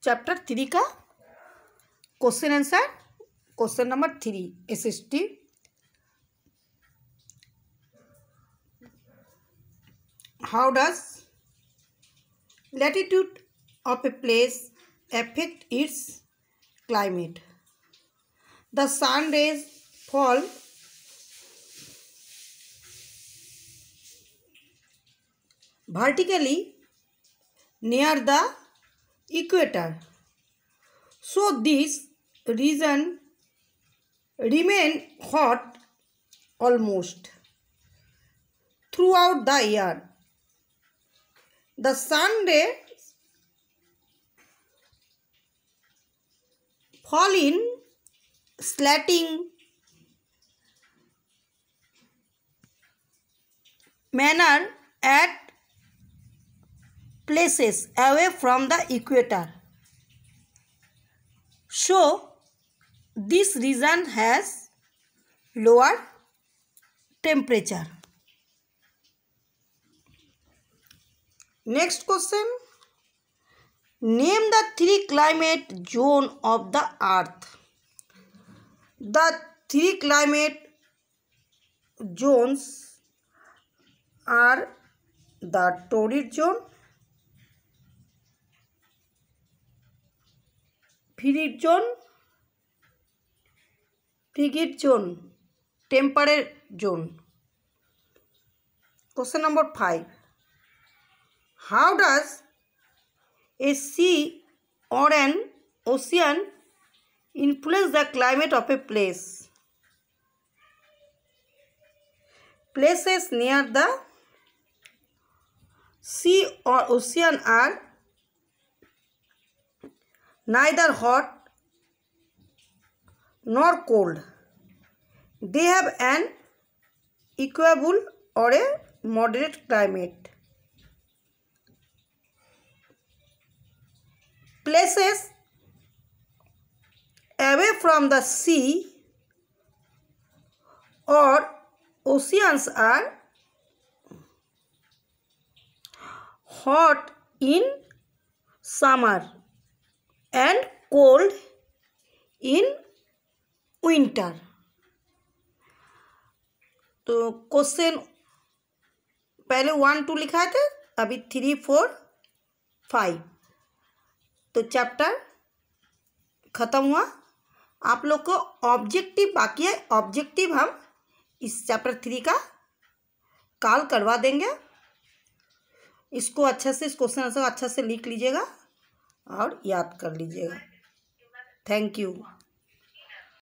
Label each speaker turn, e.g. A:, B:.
A: Chapter 3 का question answer. Question number 3 SST। How does latitude of a place affect its climate? The sun rays fall vertically near the equator, so this region remain hot almost throughout the year. The sun rays fall in slanting manner at places away from the equator, so this region has lower temperature. Next question. Name the 3 climate zone of the earth. The 3 climate zones are the torrid zone, frigid zone, temperate zone. Question number 5. How does a sea or an ocean influence the climate of a place? Places near the sea or ocean are neither hot nor cold. They have an equable or a moderate climate. Places away from the sea or oceans are hot in summer and cold in winter. तो question पहले 1 2 लिखा था, अभी 3 4 5। तो chapter ख़त्म हुआ। आप लोग को ऑब्जेक्टिव बाकी है। ऑब्जेक्टिव हम इस चैप्टर 3 का कल करवा देंगे। इसको अच्छा से, इस क्वेश्चन आंसर अच्छा से लिख लीजिएगा और याद कर लीजिएगा। Thank you.